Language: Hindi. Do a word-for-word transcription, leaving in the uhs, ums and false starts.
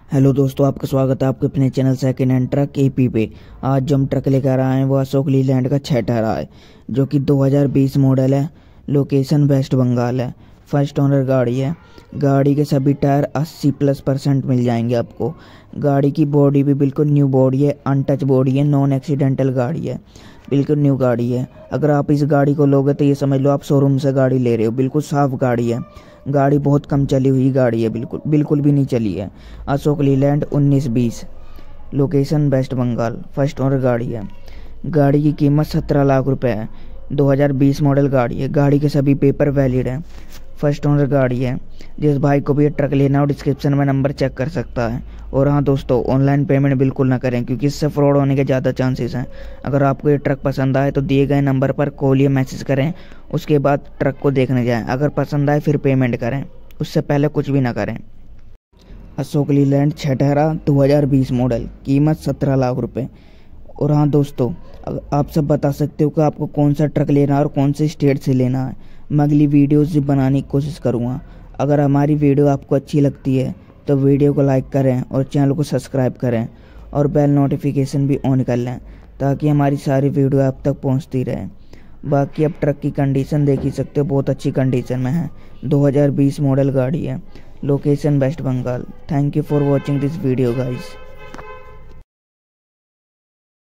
हेलो दोस्तों, आपका स्वागत है आपके अपने channel second hand truck AP पे। आज जो हम ट्रक लेकर आए हैं वो अशोक लीलैंड का छह टायरा है, जो कि दो हज़ार बीस मॉडल है। लोकेशन वेस्ट बंगाल है। फर्स्ट ओनर गाड़ी है। गाड़ी के सभी टायर अस्सी प्लस परसेंट मिल जाएंगे आपको। गाड़ी की बॉडी भी बिल्कुल न्यू बॉडी है, अनटच बॉडी है, नॉन एक्सीडेंटल गाड़ी है, बिल्कुल न्यू गाड़ी है। अगर आप इस गाड़ी को लोगे तो ये समझ लो आप शोरूम से गाड़ी ले रहे हो। बिल्कुल साफ गाड़ी है। गाड़ी बहुत कम चली हुई गाड़ी है, बिल्कुल बिल्कुल भी नहीं चली है। अशोक लीलैंड उन्नीस बीस, location west Bengal, first owner गाड़ी है। गाड़ी की कीमत सत्रह लाख रुपए है। दो हज़ार बीस मॉडल गाड़ी है। गाड़ी के सभी पेपर वैलिड हैं। फर्स्ट ओनर गाड़ी है। जिस भाई को भी ये ट्रक लेना हो डिस्क्रिप्शन में नंबर चेक कर सकता है। और हाँ दोस्तों, ऑनलाइन पेमेंट बिल्कुल ना करें क्योंकि इससे फ्रॉड होने के ज़्यादा चांसेस हैं। अगर आपको ये ट्रक पसंद आए तो दिए गए नंबर पर कॉल या मैसेज करें, उसके बाद ट्रक को देखने जाएं। अगर पसंद आए फिर पेमेंट करें, उससे पहले कुछ भी ना करें। अशोक लीलैंड छह टायरा दो हज़ार बीस मॉडल, कीमत सत्रह लाख रुपए। और हाँ दोस्तों, आप सब बता सकते हो कि आपको कौन सा ट्रक लेना है और कौन से स्टेट से लेना है। मैं अगली वीडियोज़ भी बनाने की कोशिश करूँगा। अगर हमारी वीडियो आपको अच्छी लगती है तो वीडियो को लाइक करें और चैनल को सब्सक्राइब करें और बेल नोटिफिकेशन भी ऑन कर लें ताकि हमारी सारी वीडियो आप तक पहुंचती रहे। बाकी अब ट्रक की कंडीशन देख ही सकते हो, बहुत अच्छी कंडीशन में है। दो हज़ार बीस मॉडल गाड़ी है। Location west Bengal. Thank you for watching this video guys.